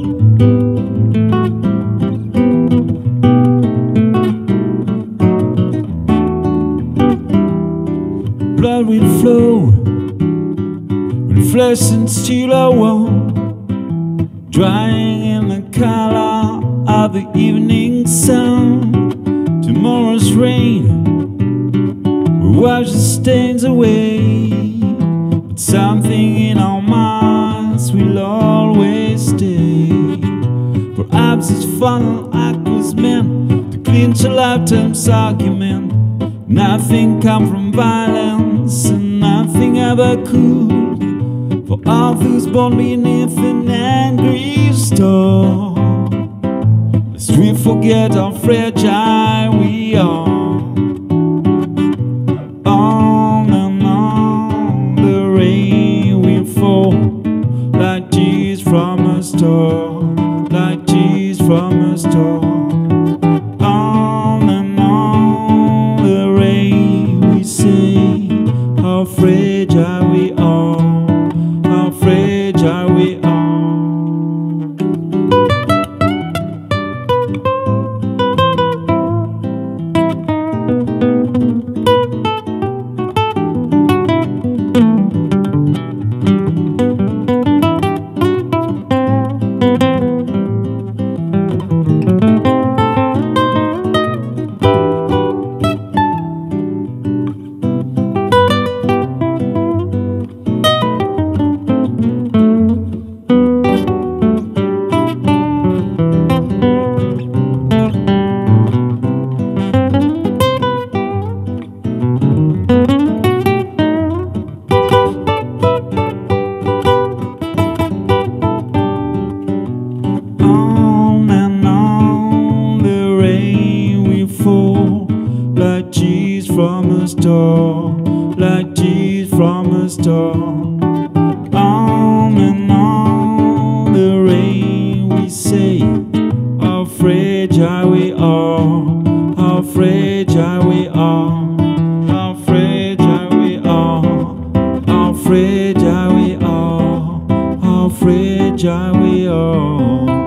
Blood will flow when flesh and steel are one, drying in the color of the evening sun. Tomorrow's rain will wash the stains away, but something in our minds will always stay. Perhaps this final act was meant to clinch a lifetime's argument. Nothing come from violence, and nothing ever could, for all those born beneath an angry storm. Lest we forget how fragile we are. On and on the rain will fall, like tears from a storm, like tears from a storm. On and on the rain we say, how fragile we are, how fragile we are. Like tears from a storm, like tears from a storm. On and on the rain we say, how fragile we are, how fragile we are, how fragile we are, how fragile we are, how fragile we are.